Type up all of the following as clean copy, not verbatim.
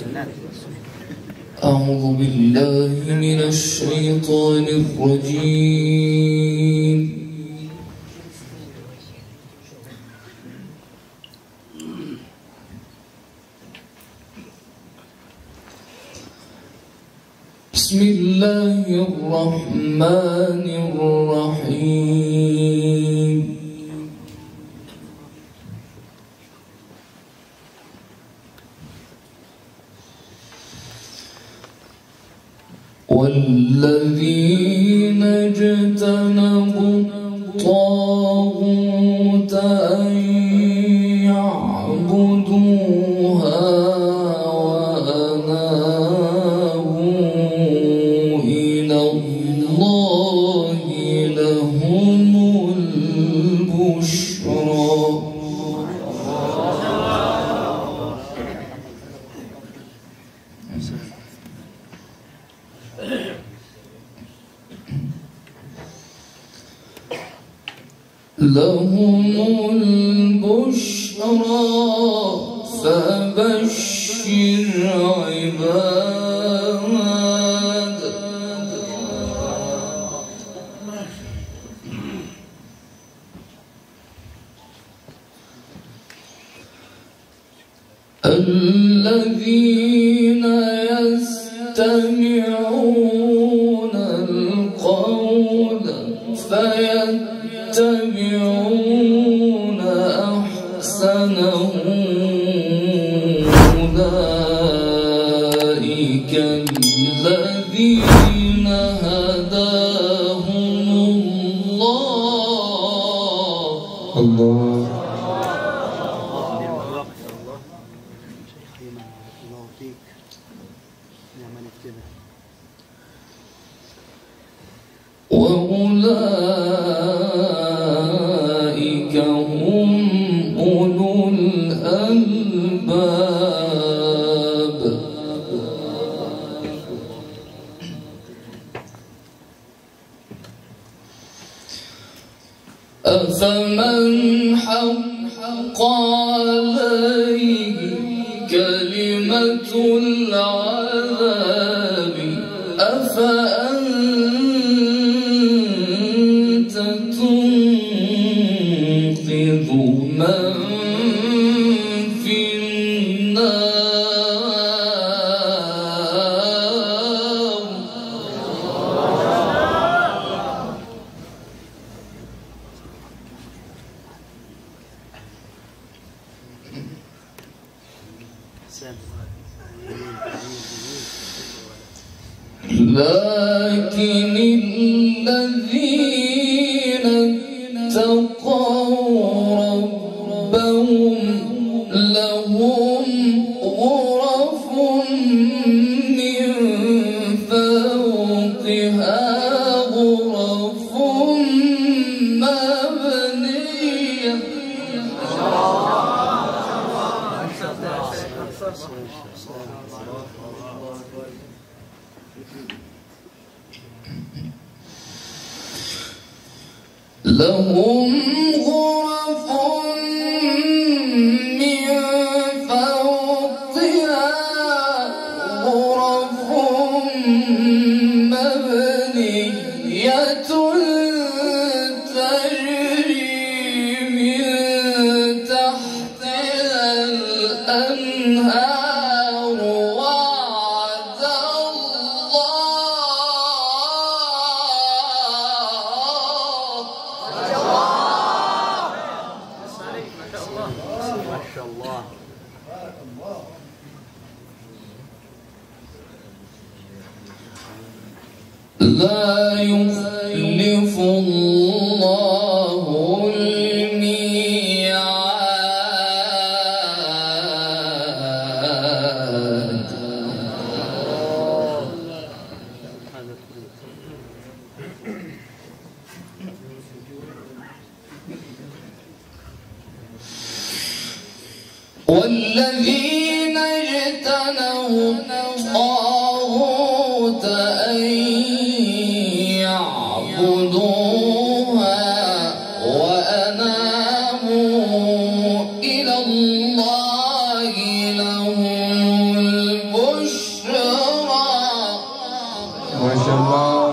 أعوذ بالله من الشيطان الرجيم. بسم الله الرحمن الرحيم. والذين اجتنبوا الطاغوت أن يعبدوها وأنابوا إلى الله لهم البشرى. لهم البشرى فبشر عباد. الذين يستمعون القول فيتبعون أحسنه أولئك الذين هداهم الله. وأولئك هم أولو الألباب. أفمن حق عليه كلمة العذاب أفأنت تنقذ من في النار. لكن الذين اتقوا ربهم لهم غرف من فوقها غرف مبنية. لهم غرف من فوقها غرف مبنية تجري من تحتها الأنهار. وعد الله. لا يخلف الله الميعاد. والذين اجتنبوا الطاغوت أن يعبدوها وأنابوا إلى الله لهم ما شاء الله.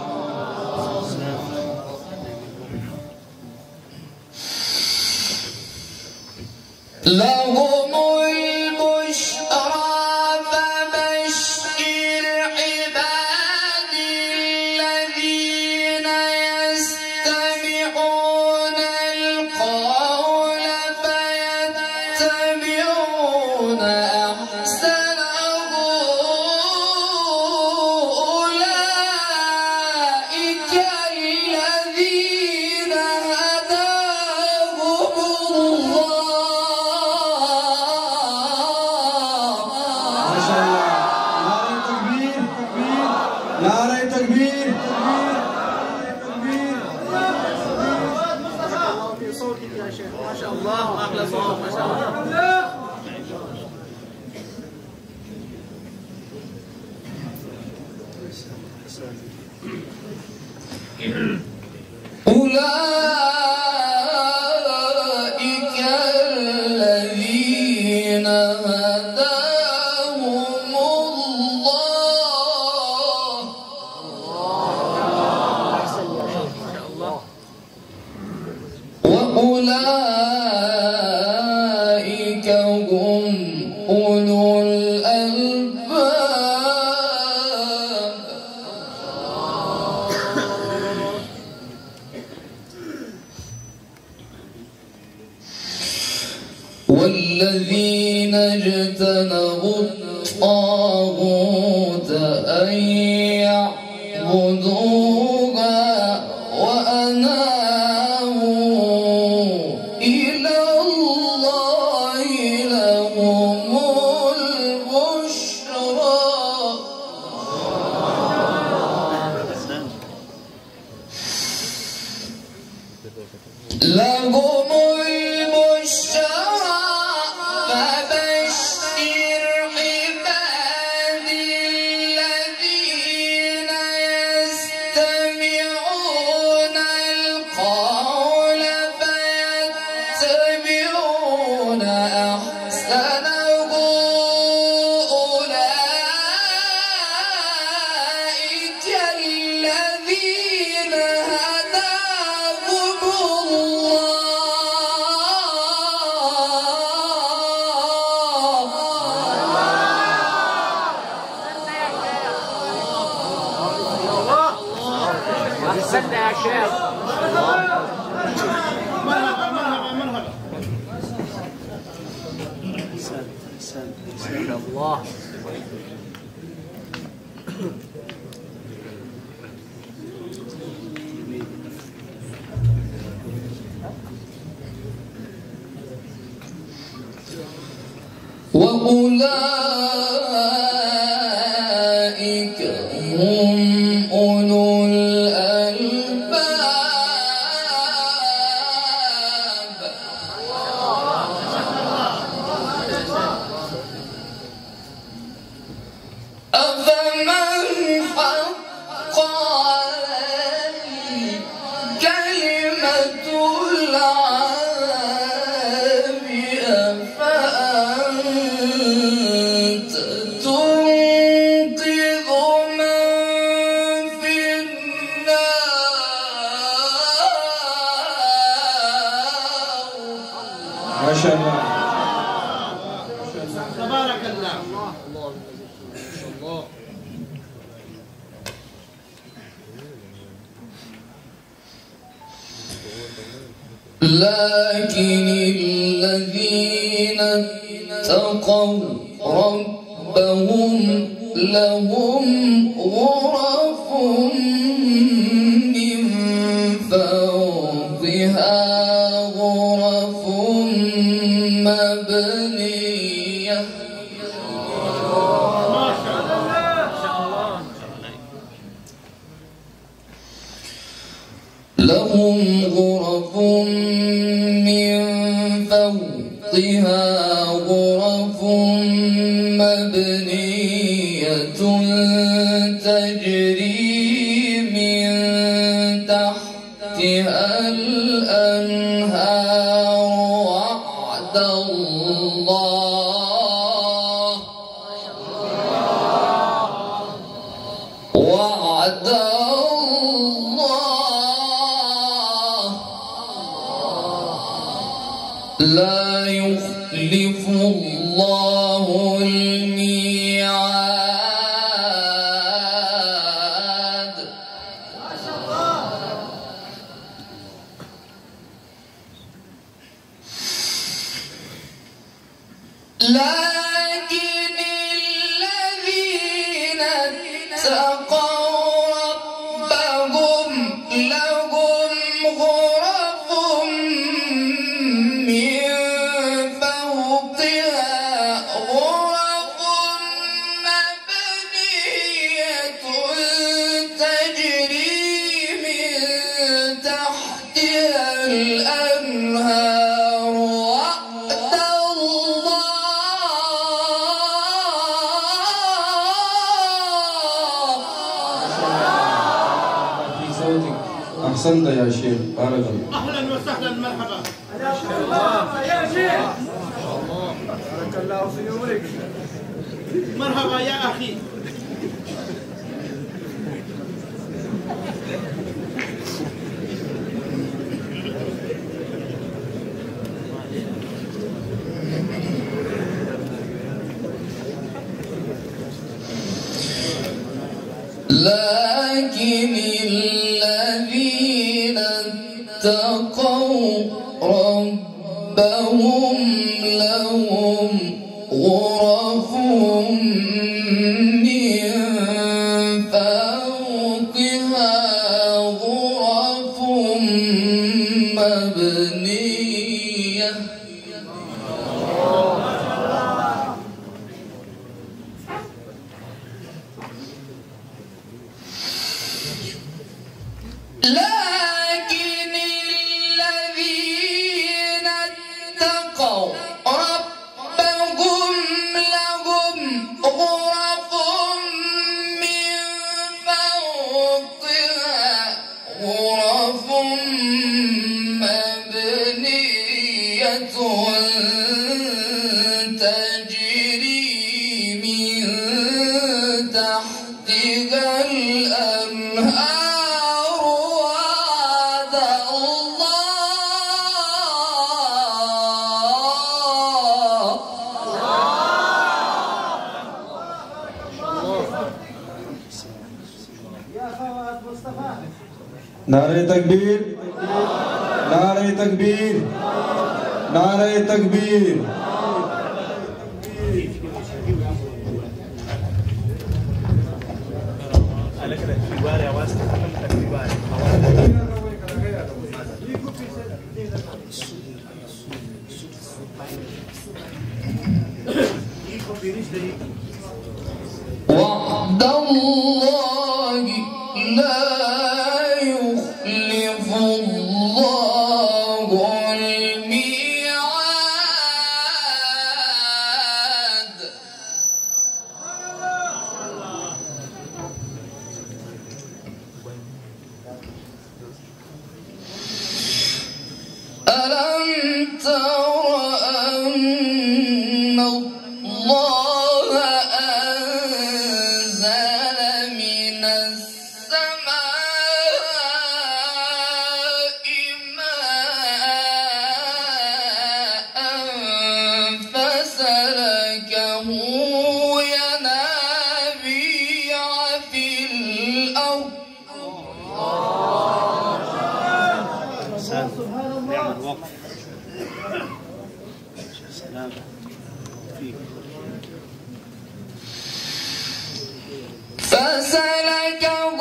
لهم البشرى فبشر عبادي الذين يستمعون القول فيتبعون أحسنه أولئك الذين هداهم الله. نعرة تكبير. في صوتك يا شيخ ما شاء الله واحلى صوت ما شاء الله. أولئك الذين هداهم الله. وأولئك هم أولو الألباب. والذين اجتنبوا الطاغوت أن يعبدوها وأنابوا إلى الله لهم البشرى. لهم البشرى فبشر عبادي الذين يستمعون القول فيتبعون أحسنه أولئك الذين هداهم الله. استنى يا شيخ. ما شاء الله. وأولئك هم أولو الألباب. أفمن حق عليه كلمة العذاب أفأنت تنقذ من في النار. ما شاء الله. تبارك الله. الله الله. لكن الذين اتقوا ربهم لهم غرف من فوقها غرف مبنية. لهم غرف من فوقها غرف مبنية تجري من تحتها الأنهار وعد الله وعد الله لا يخلف الله الميعاد. لكن الذين اتقوا ربهم لهم غرف من فوقها غرف مبنية تجري من تحتها الأنهار وعد الله. أحسنت يا شيخ، بارك الله. اهلا وسهلا مرحبا. يا الله يا شيخ. بارك الله في عمرك. مرحبا يا اخي. لكن الذين اتقوا ربهم لهم غرف من فوقها غرف مبنية لكن الذين اتقوا ربهم لهم غرف من فوقها غرف مبنية تجري من تحتها الأنهار وعد الله. नारे तकबीर, नारे तकबीर, नारे तकबीर। وعد الله لا يخلف الله الميعاد. ألم تر أن الله أنزل من السماء ماء فسلكه ينابيع في الأرض نعم الوقف. سلام فيك. فسلكه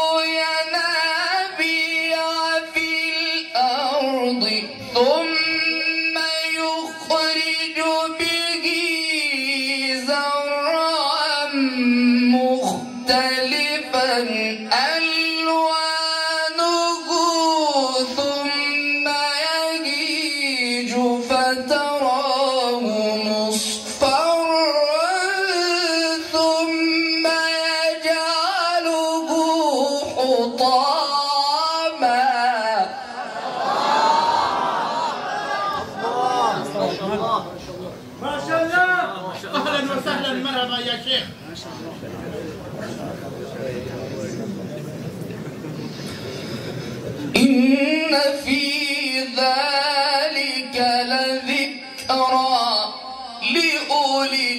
ينابيع في الأرض ثم يخرج به زرعا مختلفا ألوانه ثم يهيج فتراه مصفرا ثم يجعله حطاما. ما شاء الله. اهلا وسهلا مرحبا يا شيخ. في ذلك لذكرى لأولي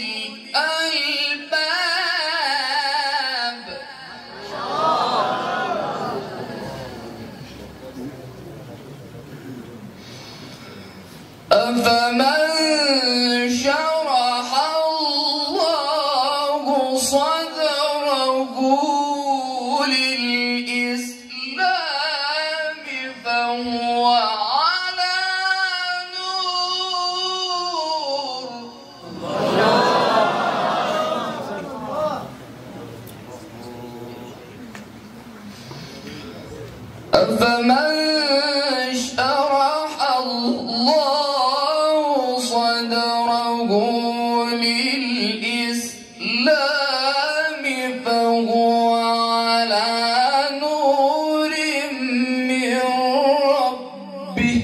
الألباب. أفمن شرح الله صدره للإسلام فهو على نور. أفمن شرح الله صدره للإسلام فهو على نور من ربه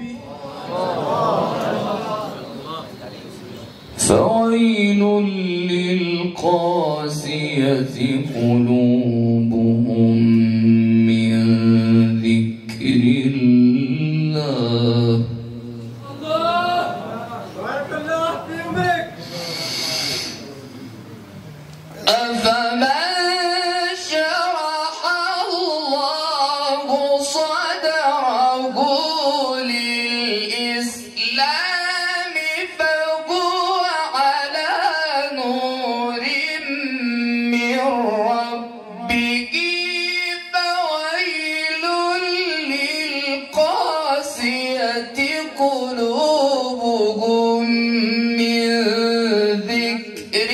فويل للقاسية قلوبهم من ذكر الله. بارك الله في عمرك. أفمن شرح الله صدره للإسلام فهو على نور من ربه فويل للقاسية قلوبهم من ذكر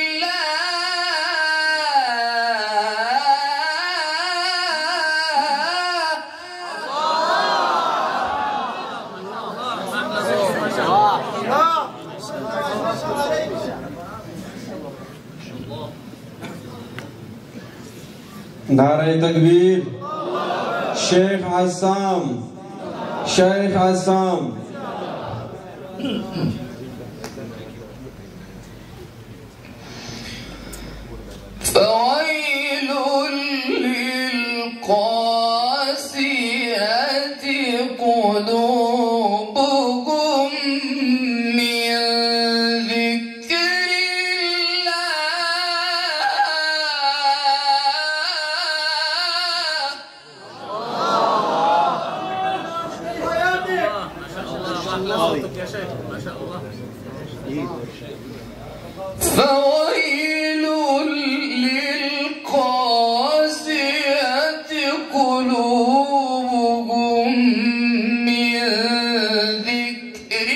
नारे तकबीर। शेख हसाम, शेख हसाम। فويل للقاسية قلوبهم من ذكر الله. يا شيخ ما شاء الله. فويل للقاسية قلوبهم من ذكر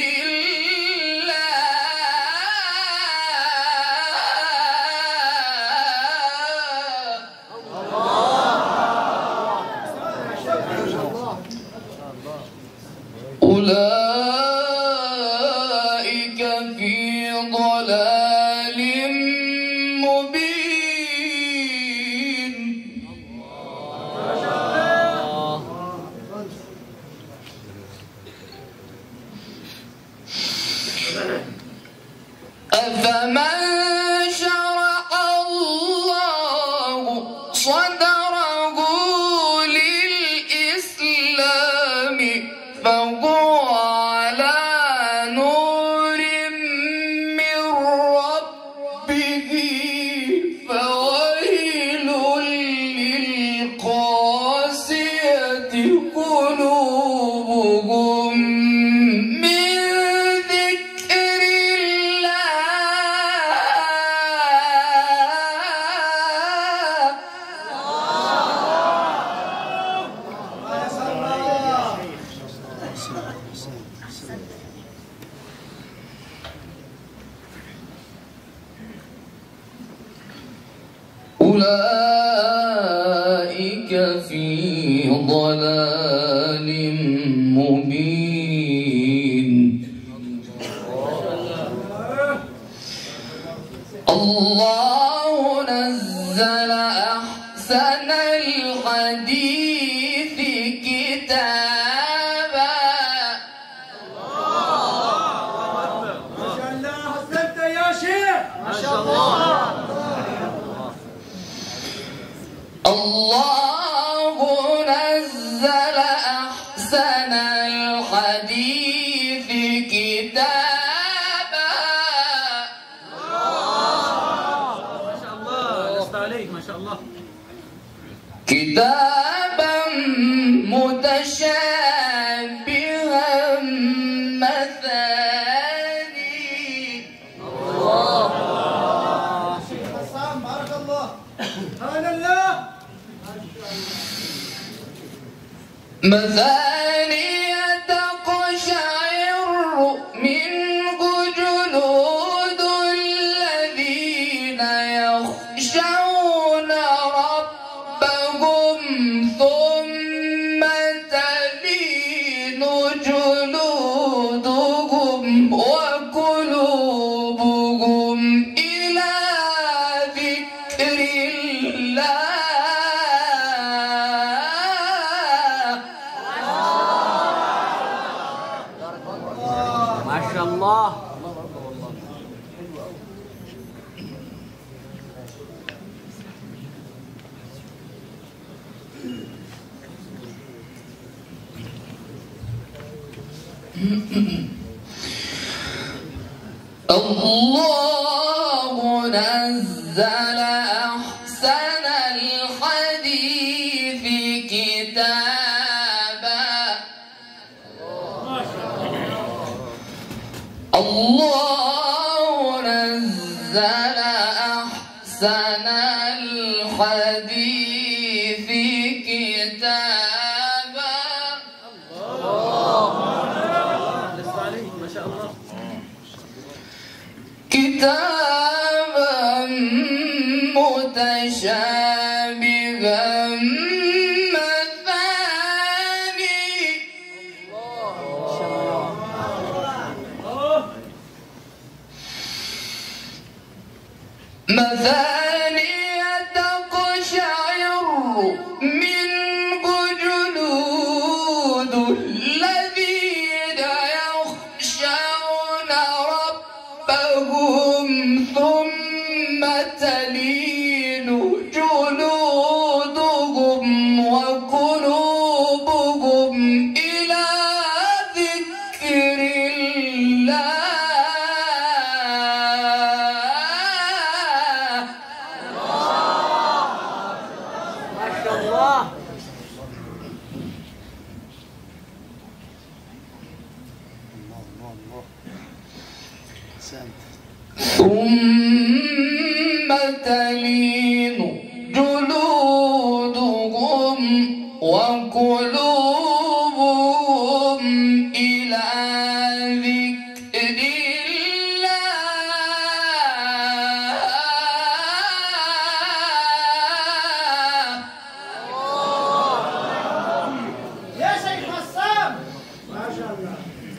الله. أولئك في ضلال مبين. أفمن شرح الله صدره للإسلام فهو على نور من ربه فويل للقاسية قلوبهم من ذكر أولئك في ضلال مبين. الله نزل أحسن الحديث كتابا. ما شاء الله أحسنت يا شيخ. ما شاء الله. الله نزل أحسن شاء الله. كتابا متشابها مثاني. الله. شيخ حسام بارك الله. سبحان الله. مثاني تقشعر منه جلود الذين يخشون ربهم ثم تلين جلودهم وقلوبهم إلى ذكر الله. ما شاء الله. الله نزل أحسن الحديث كتابا. الله نزل أحسن الحديث كتابا. لسه عليك ما شاء الله. كتابا متشابها مثاني. مثاني تقشعر منه جلود الذين يخشون ربهم ثم تلين جلودهم وقلوبهم إلى ذكر الله. ما شاء الله. ثم تلين جلودهم وقلوبهم إلى ذكر الله. يا شيخ حسام ما شاء الله.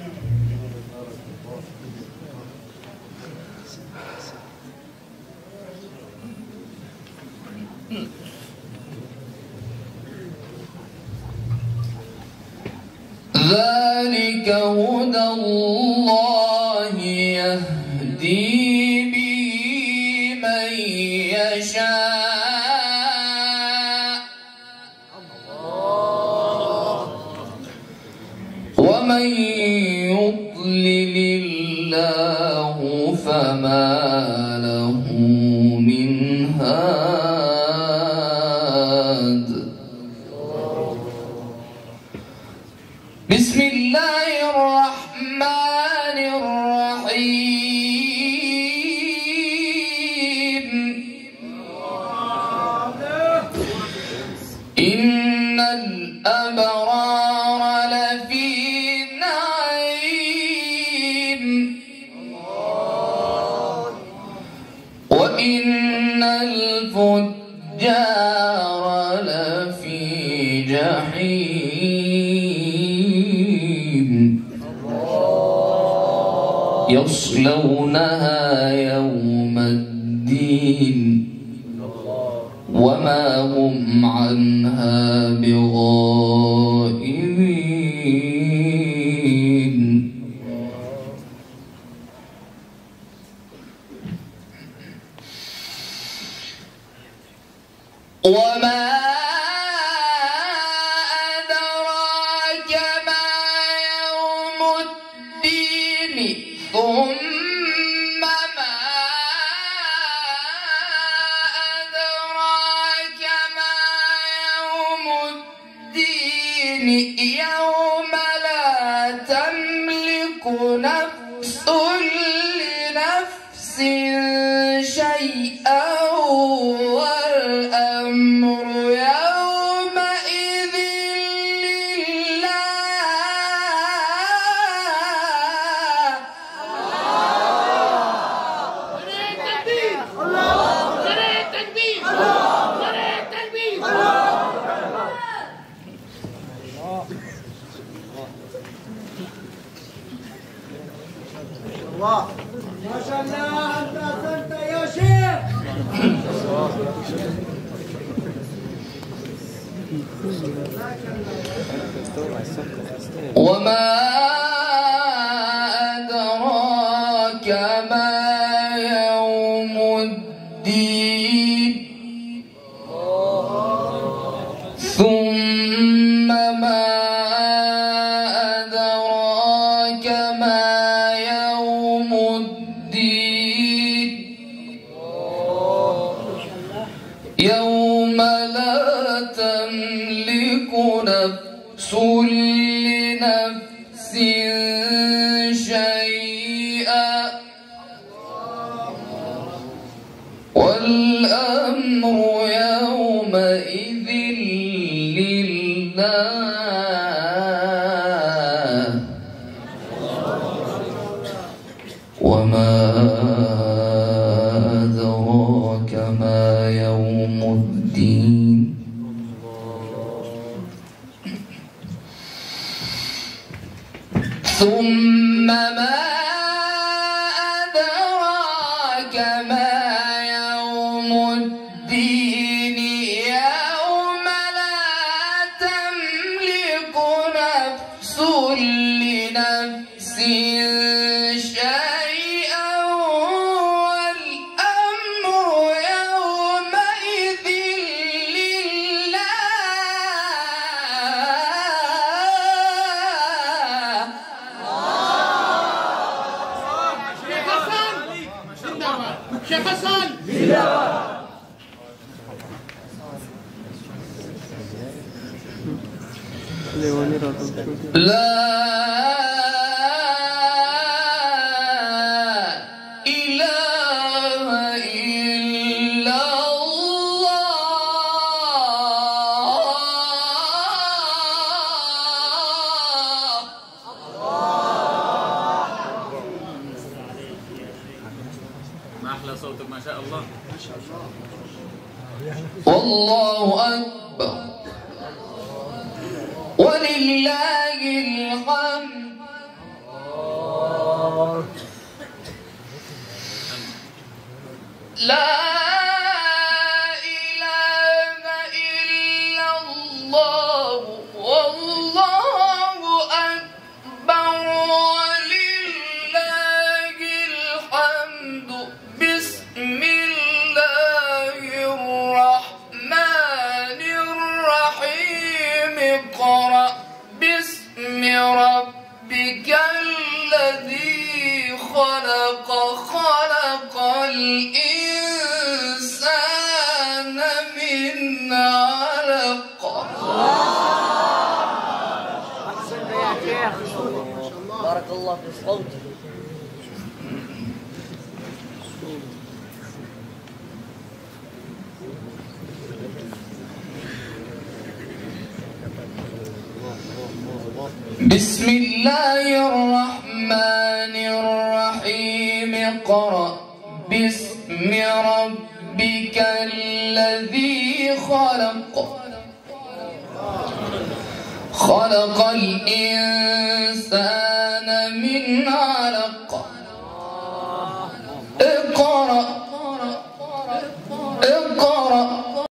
ذلك هدى الله يهدي به من يشاء ومن يضلل الله فما له من هاد. بسم الله الرحمن الرحيم. إن الأبرار لفي نعيم وإن الفجار لفي جحيم يصلونها يوم الدين وما هم عنها بغائبين. وما أدراك ما يوم الدين ثم ما أدراك يوم لا تملك نفس لنفس شيئا والأمر يومئذ لله. ما شاء الله أنت أحسنت يا شيخ. وما أدراك ما يوم الدين ثم ما أدراك ما يوم الدين يوم لا تملك نفس لنفس شيئا والأمر يومئذ لله. وما أدراك ما يوم الدين ثم ما أدراك ما يوم الدين يوم لا تملك نفس لنفس شيئا والأمر يومئذ لله. شيخ حسن لا إله إلا ما أحلى صوتك ما شاء الله. والله أكبر ولله الحمد. لا إله إلا الله والله أكبر ولله الحمد. بسم الله الرحمن الرحيم. اقرأ باسم ربك الذي خلق خلق الإنسان من علق. أحسنت يا شيخ. بارك الله في صوتك. بسم الله الرحمن الرحيم. اقرأ باسم ربك الذي خلق خلق الإنسان من علق.